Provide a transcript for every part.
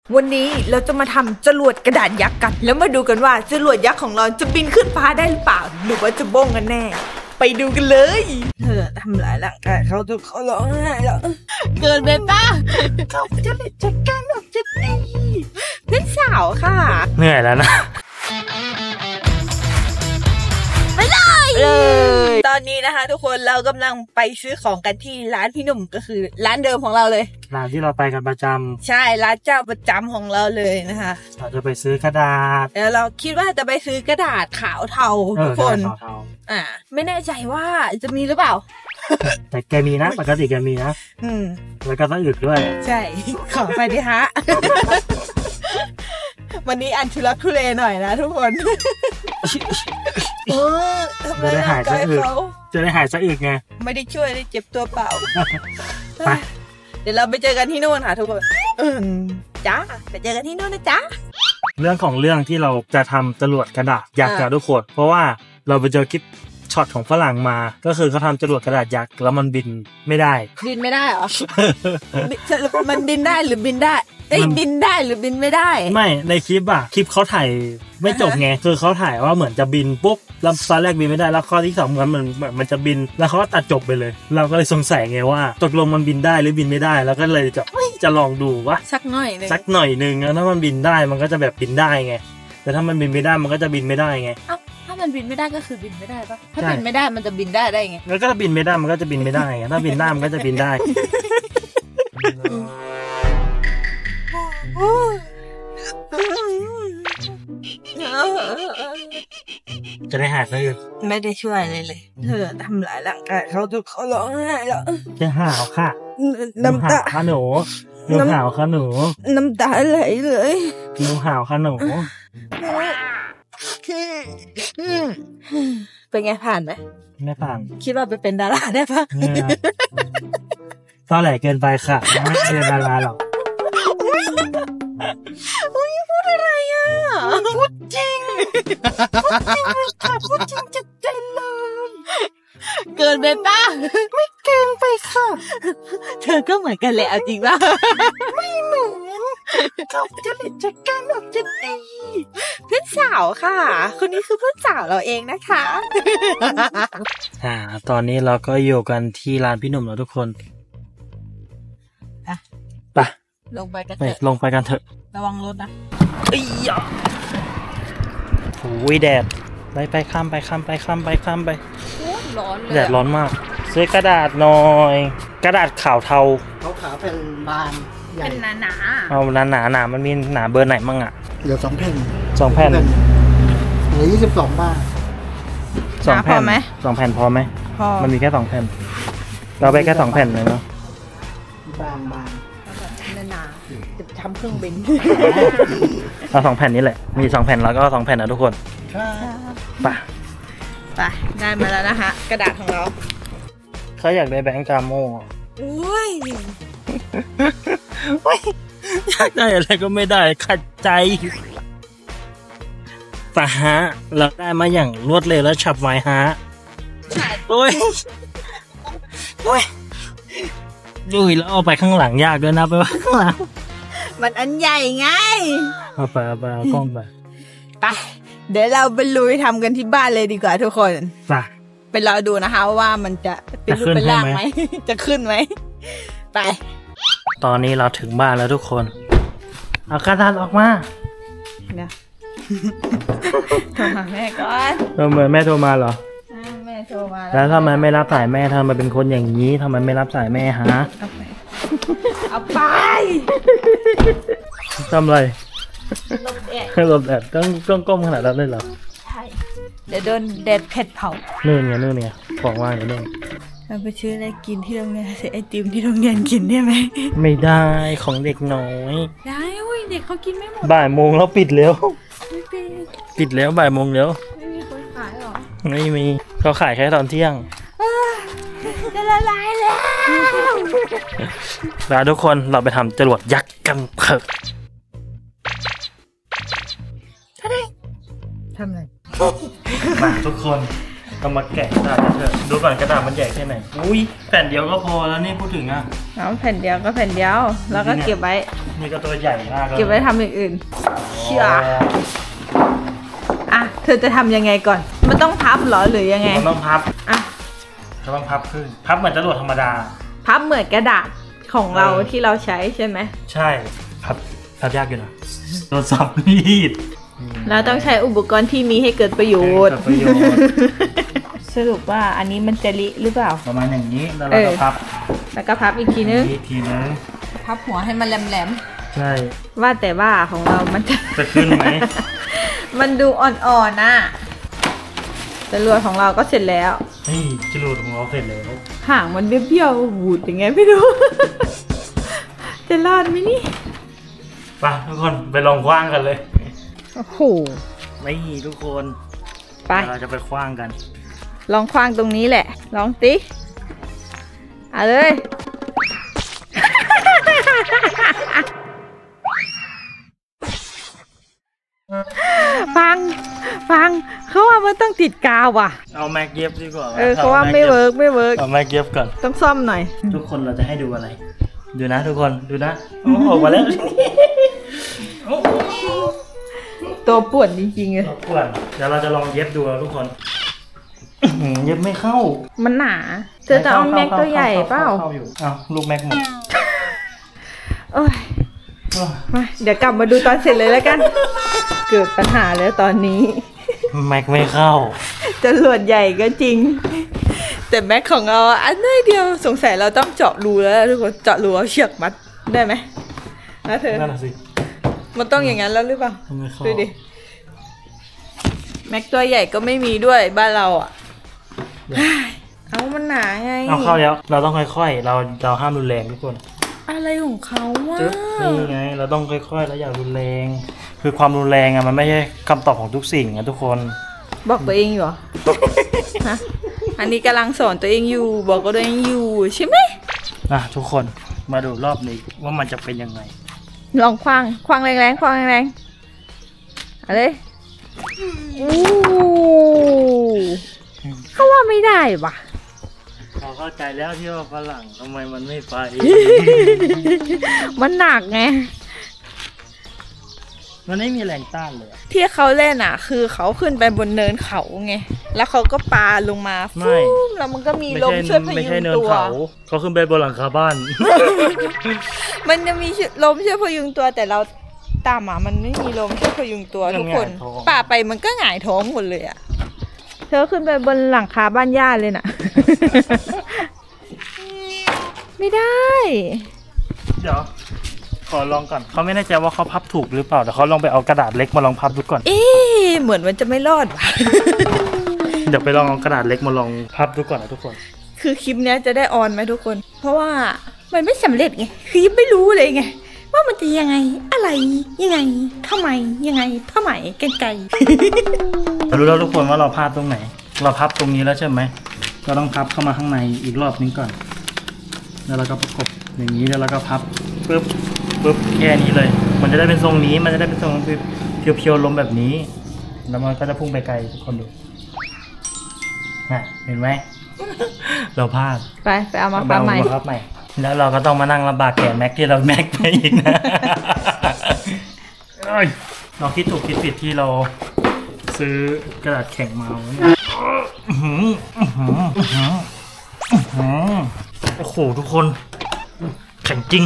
วันนี้เราจะมาทำจรวดกระดาษยักษ์กันแล้วมาดูกันว่าจรวดยักษ์ของเราจะบินขึ้นฟ้าได้หรือเปล่าหรือว่าจะบ้งกันแน่ไปดูกันเลยเธอทำลายร่างกายเขาจนเขาร้องไห้แล้วเกินไปป่ะเขาจะเล่นจัดการออกจะดีเพื่อนสาวค่ะเหนื่อยแล้วนะเลยตอนนี้นะคะทุกคนเรากำลังไปซื้อของกันที่ร้านพี่หนุ่มก็คือร้านเดิมของเราเลยร้านที่เราไปกันประจำใช่ร้านเจ้าประจำของเราเลยนะคะเราจะไปซื้อกระดาษแล้วเราคิดว่าจะไปซื้อกระดาษขาวเทาทุกคนไม่แน่ใจว่าจะมีหรือเปล่าแต่แกมีนะปกติแกมีนะแล้วก็ต้องอึดด้วยใช่ขอไปดิฮะวันนี้อันชุลักทุเลหน่อยนะทุกคนจะได้หายซะอึดจะได้หายซะอึดไงไม่ได้ช่วยได้เจ็บตัวเปล่าไปเดี๋ยวเราไปเจอกันที่นู่นค่ะทุกคนจ้าไปเจอกันที่นู่นนะจ๊ะเรื่องของเรื่องที่เราจะทำจรวดกระดาษยักษ์นะทุกคนเพราะว่าเราไปเจอคลิปช็อตของฝรั่งมาก็คือเขาทำจรวดกระดาษยักษ์แล้วมันบินไม่ได้บินไม่ได้เหรอมันบินได้หรือบินได้บินได้หรือบินไม่ได้ไม่ในคลิปเขาถ่ายไม่จบไงคือเขาถ่ายว่าเหมือนจะบินปุ๊บแล้วตอนแรกบินไม่ได้แล้วข้อที่สองมันจะบินแล้วเขาก็ตัดจบไปเลยเราก็เลยสงสัยไงว่าตกลงมันบินได้หรือบินไม่ได้แล้วก็เลยจะลองดูว่าสักหน่อยนึงแล้วถ้ามันบินได้มันก็จะแบบบินได้ไงแต่ถ้ามันบินไม่ได้มันก็จะบินไม่ได้ไงถ้ามันบินไม่ได้ก็คือบินไม่ได้ปะถ้าบินไม่ได้มันจะบินได้ไงแล้วก็ถ้าบินไม่ได้มันก็จะบินไม่ได้ไงถ้าบินได้มันก็จะบินได้จะได้หายซะอึดไม่ได้ช่วยเลยเธอทำลายร่างกายเขาจนเขาร้องไห้แล้วจะหาวค่ะน้ำตาค่ะหนูหาวค่ะหนูน้ำตาไหลเลยหนูหาวค่ะหนูเป็นไงผ่านไหมไม่ผ่านคิดว่าไปเป็นดาราได้ปะตอนแหลเกินไปค่ะไม่เป็นดาราหรอกพูดอะไรอ่ะพูดจริงค่ะพูดจริงจัดใจเลยเกินไปป่ะไม่เกินไปค่ะเธอก็เหมือนกันแหละเอาจริงป่ะไม่เหมือนเขาจะเล่นจัดการออกจะดีเพื่อนสาวค่ะคนนี้คือเพื่อนสาวเราเองนะคะตอนนี้เราก็อยู่กันที่ร้านพี่หนุ่มแล้วทุกคนไปลงไปกันเถอะระวังรถนะโอ้ยแดดไปข้ามไปร้อนเลยแดดร้อนมากซื้อกระดาษหน่อยกระดาษขาวเทาขาวเป็นบานเป็นหนาเอาหนามันมีหนาเบอร์ไหนมั่งเดี๋ยว2 แผ่นเหลือ22 บาท 2 แผ่นไหม2 แผ่นพอไหมพอมันมีแค่2 แผ่นเราไปแค่2 แผ่นเลยเนาะบางหนาจะทำเครื่องบินเอา2 แผ่นนี้แหละมี2 แผ่นแล้วก็2 แผ่นนะทุกคนไปได้มาแล้วนะคะกระดาษของเราเขาอยากได้แบงก์กาโม่อยากได้อะไรก็ไม่ได้ขัดใจแต่ฮะเราได้มาอย่างรวดเร็วและฉับไวฮะโอ้ยแล้วเอาไปข้างหลังยากด้วยนะไปว่าข้างหลังมันอันใหญ่ไงเอาไปกล้องไปเดี๋ยวเราไปลุยทำกันที่บ้านเลยดีกว่าทุกคนไปรอดูนะคะว่ามันจะเป็นรูปเป็นร่างไหมจะขึ้นไหมไปตอนนี้เราถึงบ้านแล้วทุกคนเอากระดาษออกมาเนี่ยโทรหาแม่ก่อนแม่โทรมาเหรอแม่โทรมาแล้วทำไมไม่รับสายแม่ทำไมเป็นคนอย่างนี้ทำไมไม่รับสายแม่ฮะเอาไปทำอะไรหลบแดดต้องก้มขนาดนั้นเลยเหรอใช่เดี๋ยวโดนแดดเผ็ดเผานู่นไงของว่างอยู่นู่นเราไปซื้ออะไรกินที่โรงเรียนซื้อไอติมที่โรงเรียนกินได้ไหมไม่ได้ของเด็กน้อยได้เด็กเขากินไม่หมดบ่ายโมงแล้วปิดแล้วปิดแล้วบ่ายโมงแล้วไม่มีคนขายหรอไม่มีเขาขายแค่ตอนเที่ยงจะละลายแล้วทุกคนเราไปทำจรวดยักษ์กันเถอะทำอะไรมาทุกคนต้องมาแกะกระดาษกันเถอะดูก่อนกระดาษมันใหญ่แค่ไหนอุ้ยแผ่นเดียวก็พอแล้วนี่พูดถึงอ่ะเอาแผ่นเดียวก็แผ่นเดียวแล้วก็เก็บไว้นี่ก็ตัวใหญ่มากเลยเก็บไว้ทำอย่างอื่นเชื่ออ่ะเธอจะทำยังไงก่อนมันต้องพับเหรอหรือยังไงมันต้องพับอ่ะก็ต้องพับขึ้นพับเหมือนจรวดธรรมดาพับเหมือนกระดาษของเราที่เราใช้ใช่ไหมใช่พับยากอยู่นะโดนสับมีดเราต้องใช้อุปกรณ์ที่มีให้เกิดประโยชน์เกิดประโยชน์สรุปว่าอันนี้มันจะลิหรือเปล่าประมาณอย่างนี้แล้วเราก็พับแล้วก็พับอีกทีนึงอีกทีนึงพับหัวให้มันแหลมใช่ๆว่าแต่ว่าของเรามันจะจะขึ้นไหมมันดูอ่อนๆน่ะจรวดของเราก็เสร็จแล้วเฮ้ยจรวดของเราเสร็จแล้วห่างมันเบี้ยวๆบูดยังไงไม่รู้ จะรอดไหมนี่ไปทุกคนไปลองคว้างกันเลยโอ้โหไม่ทุกคนไปเราจะไปคว้างกันลองคว้างตรงนี้แหละ ลองสิเอาเลย ฟังเขาว่ามันต้องติดกาวว่ะเอาแม็กเย็บดีกว่าเขาว่าไม่เวิร์กเอาแม็กเย็บก่อนต้องซ่อมหน่อยทุกคนเราจะให้ดูอะไร ดูนะทุกคนดูนะโอ้ออกมาแล้วตัวป่วนจริงๆเลยรบกวนเดี๋ยวเราจะลองเย็บดูทุกคนเย็บไม่เข้ามันหนาเธอจะเอาแม็กตัวใหญ่เปล่าเข้อยู่เอาลูกแม็กหมดโอ้ยมาเดี๋ยวกลับมาดูตอนเสร็จเลยแล้วกัน เกิดปัญหาแล้วตอนนี้แม็กไม่เข้าจรวดใหญ่ก็จริง แต่แม็กของเราอันน้อยเดียวสงสัยเราต้องเจาะรูแล้วทุกคนเจาะรูเอาเชือกมัดได้ไหมนะเธอนั่นน่ะสิมันต้องอย่างนั้นแล้วหรือเปล่าไม่เข้าดูดิแม็กตัวใหญ่ก็ไม่มีด้วยบ้านเราอ่ะเอามันหนาไงเอาเข้าแล้วเราต้องค่อยๆเราห้ามรุนแรงทุกคนอะไรของเขาวะนี่ไงเราต้องค่อยๆแล้วอย่ารุนแรง คือความรุนแรงอะมันไม่ใช่คำตอบของทุกสิ่งนะทุกคนบอกตัวเองอยู่เหรอ ฮะอันนี้กำลังสอนตัวเองอยู่บอกกับตัวเองอยู่ใช่ไหมทุกคนมาดูรอบนี้ว่ามันจะเป็นยังไงลองคว้างแรงๆคว้างแรงๆเอาเลยอู้เขาว่าไม่ได้ว่ะเราเข้าใจแล้วที่ว่าฝรั่งทำไมมันไม่ไปมันหนักไงมันไม่มีแรงต้านเลยที่เขาเล่นอ่ะ คือเขาขึ้นไปบนเนินเขาไงแล้วเขาก็ปาลงมาไม่ฟูมแล้วมันก็มีลมช่วยพไม่ยุใช่งเนินตัวเขาขึ้นไปบนหลังคาบ้านมันจะมีลมช่วยพยุงตัวแต่เราตามมามันไม่มีลมช่วยพยุงตัวทุกคนมันหงายท้องป่าไปมันก็หงายท้องหมดเลยอ่ะเธอขึ้นไปบนหลังคาบ้านย่าเลยน่ะ ไม่ได้เดี๋ยวขอลองก่อนเขาไม่แน่ใจว่าเขาพับถูกหรือเปล่าแต่เขาลองไปเอากระดาษเล็กมาลองพับดูก่อนเอ๊ะเหมือนมันจะไม่รอดว่ะเดี๋ยวไปลองเอากระดาษเล็กมาลองพับดูก่อนนะทุกคนคือคลิปเนี้ยจะได้ออนไหมทุกคน เพราะว่ามันไม่สำเร็จไงคือยังไม่รู้เลยไงว่ามันจะยังไงอะไรยังไงทำไมยังไงผ้าไหมกันไกรรู้แล้วทุกคนว่าเราพลาดตรงไหน เราพับตรงนี้แล้วใช่ไหมเราต้องพับเข้ามาข้างในอีกรอบนึงก่อนแล้วเราก็ประกบอย่างนี้แล้วเราก็พับปึ๊บแค่นี้เลย มันจะได้เป็นทรงนี้มันจะได้เป็นทรงเพียวๆลมแบบนี้แล้วมันก็จะพุ่งไปไกลทุกคนดูเห็นไหม เราพลาดไปเอามาผ้าไหมพับใหม่แล้วเราก็ต้องมานั่งลำบากแกะแม็กที่เราแม็กไปอีกนะ เราคิดถูกคิดผิดที่เราซื้อกระดาษแข็งมาโอ้โหทุกคนแข็งจริง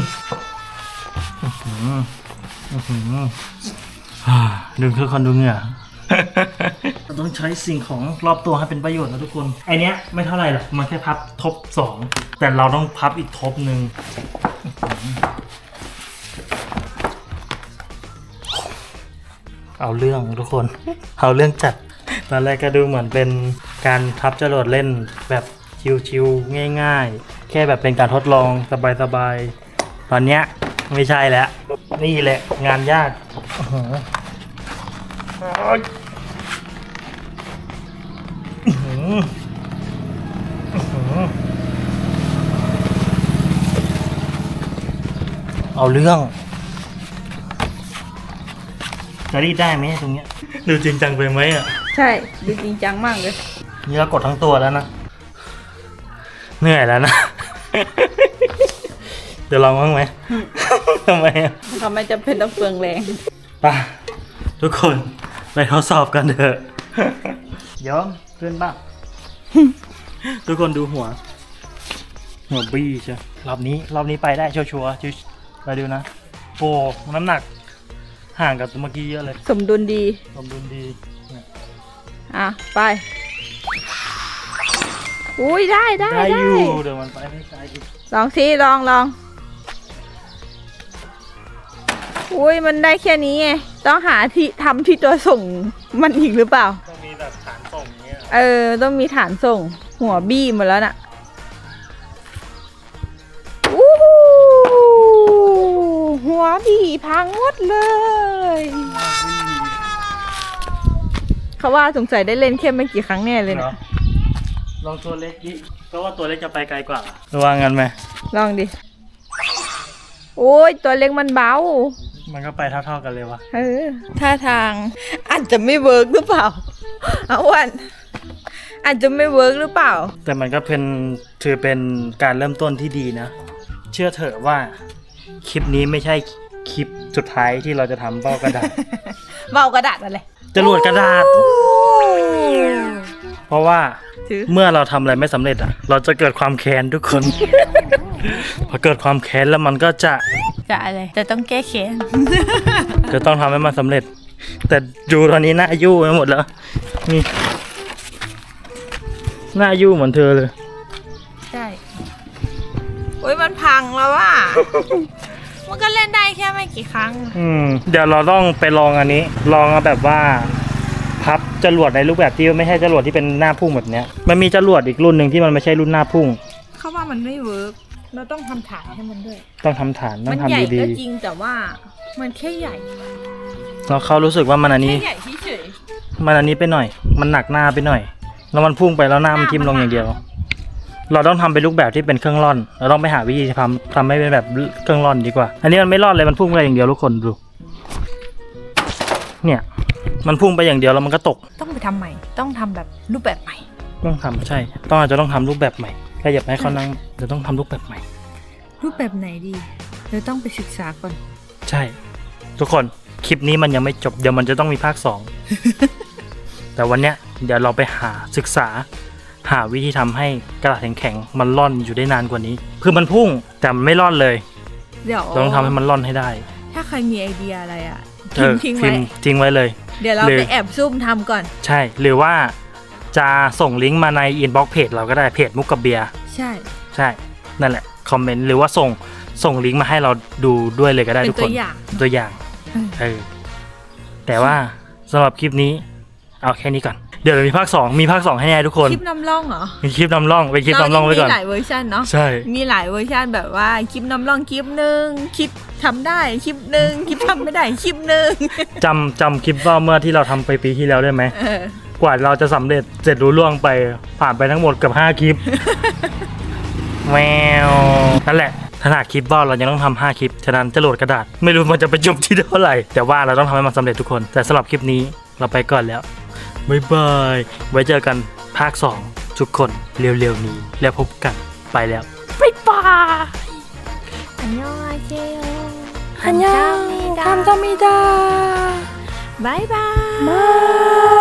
ดูทุกคนดูเหงื่อ เราต้องใช้สิ่งของรอบตัวให้เป็นประโยชน์นะทุกคนไอเนี้ยไม่เท่าไหร่หรอกมันแค่พับทบ2แต่เราต้องพับอีกทบหนึ่งเอาเรื่องทุกคนเอาเรื่องจัดตอนแรกก็ดูเหมือนเป็นการพับจรวดเล่นแบบชิวๆง่ายๆแค่แบบเป็นการทดลองสบายๆตอนเนี้ยไม่ใช่แล้วนี่แหละงานยากเอาเรื่องจะรีดได้ไหมตรงเนี้ยดูจริงจังไปไหมอ่ะใช่ดูจริงจังมากเลยนี่เรากดทั้งตัวแล้วนะเหนื่อยแล้วนะ เดี๋ยวลองบ้างไหม ทำไมจะเป็นต้องเปลืองแรงป่ะทุกคนไปทดสอบกันเถอะเดี๋ยวขึ้นบ้าง ทุกคนดูหัวบี้ใช่รอบนี้ไปได้ชัวร์ไปดูนะโอ้น้ำหนักห่างกับเมื่อกี้เยอะเลยสมดุลดีไปอุ้ยได้อยู่เดี๋ยวมันไปไม่ไกลอีกลองสิลองอุ้ยมันได้แค่นี้ไงต้องหาที่ทำที่ตัวส่งมันอีกหรือเปล่าต้องมีแบบฐานส่งเนี้ยต้องมีฐานส่งหัวบี้หมดแล้วน่ะหัวบี้พังหมดเลยเขาว่าสงสัยได้เล่นแค่ไม่กี่ครั้งแน่เลยนะลองตัวเล็กดิก็ว่าตัวเล็กจะไปไกลกว่าระวังกันไหมลองดิโอ้ยตัวเล็กมันเบามันก็ไปเท่ากันเลยวะท่าทางอาจจะไม่เวิร์กหรือเปล่าวันอาจจะไม่เวิร์กหรือเปล่าแต่มันก็ถือเป็นการเริ่มต้นที่ดีนะเชื่อเถอะว่าคลิปนี้ไม่ใช่คลิปสุดท้ายที่เราจะทำเบ้ากระดาษเบ้ากระดาษอะไรจรวดกระดาษเพราะว่าเมื่อเราทำอะไรไม่สำเร็จเราจะเกิดความแค้นทุกคน พอเกิดความแค้นแล้วมันก็จะอะไรจะต้องแก้แค้นจะต้องทำให้มันสำเร็จแต่ดูตอนนี้หน้ายู่ไปหมดแล้วนี่หน้ายู่เหมือนเธอเลยใช่โอ้ยมันพังแล้วว่ะ มันก็เล่นได้แค่ไม่กี่ครั้งเดี๋ยวเราต้องไปลองอันนี้ลองแบบว่าพับจรวดในรูปแบบที่ไม่ใช่จรวดที่เป็นหน้าพุ่งแบบเนี้ยมันมีจรวดอีกรุ่นหนึ่งที่มันไม่ใช่รุ่นหน้าพุ่งเขาว่ามันไม่เวิร์กเราต้องทำฐานให้มันด้วยต้องทำฐานต้องทำดีๆมันใหญ่ก็จริงแต่ว่ามันแค่ใหญ่แล้วเขารู้สึกว่ามันอันนี้ใหญ่เฉยมันอันนี้ไปหน่อยมันหนักหน้าไปหน่อยแล้วมันพุ่งไปแล้วหน้ามันทิ่มลงอย่างเดียวเราต้องทำเป็นรูปแบบที่เป็นเครื่องร่อนเราต้องไปหาวิธีทำให้เป็นแบบเครื่องร่อนดีกว่าอันนี้มันไม่ร่อนเลยมันพุ่งไปอย่างเดียวทุกคนดูเนี่ยมันพุ่งไปอย่างเดียวแล้วมันก็ตกต้องไปทำใหม่ต้องทำแบบรูปแบบใหม่ต้องทำใช่อาจจะต้องทำรูปแบบใหม่ขยับให้เขานั่งจะต้องทำรูปแบบใหม่รูปแบบไหนดีเราต้องไปศึกษาก่อนใช่ทุกคนคลิปนี้มันยังไม่จบเดี๋ยวมันจะต้องมีภาค 2 แต่วันเนี้ยเดี๋ยวเราไปศึกษาหาวิธีทำให้กระดาษแข็งๆมันร่อนอยู่ได้นานกว่านี้คือมันพุ่งแต่มันไม่ร่อนเลยเดี๋ยวต้องทำให้มันร่อนให้ได้ถ้าใครมีไอเดียอะไรทิ้งไว้เลยเดี๋ยวเราไปแอบซุ่มทำก่อนใช่หรือว่าจะส่งลิงก์มาในอินบ็อกซ์เพจเราก็ได้เพจมุกกับเบียร์ใช่นั่นแหละคอมเมนต์หรือว่าส่งลิงก์มาให้เราดูด้วยเลยก็ได้ทุกคนตัวอย่างแต่ว่าสำหรับคลิปนี้เอาแค่นี้ก่อนเดี๋ยวมีภาค 2ให้แน่ทุกคนคลิปนำร่องเหรอมีคลิปนำร่องไปคลิปนำร่องไว้ก่อนมีหลายเวอร์ชันเนาะใช่มีหลายเวอร์ชันแบบว่าคลิปนำร่องคลิปนึงคลิปทำได้คลิปนึงคลิปทำไม่ได้คลิปนึงจำคลิปว่าเมื่อที่เราทำไปปีที่แล้วได้ไหมกว่าเราจะสำเร็จเสร็จรู้ล่วงไปผ่านไปทั้งหมดเกือบ5คลิปแมวนั่นแหละขนาดคลิปว่าเรายังต้องทำ5คลิปฉะนั้นจะโหลดกระดาษไม่รู้มันจะไปจบที่เท่าไหร่แต่ว่าเราต้องทำให้มันสำเร็จทุกคนแต่สำหรับคลิปนี้เราไปก่อนแล้วบ๊ายบายไว้เจอกันภาค 2ทุกคนเร็วๆนี้แล้วพบกันไปแล้วบ๊ายบายอันยองอาเซโยอันยองคำจามิดาบ๊ายบาย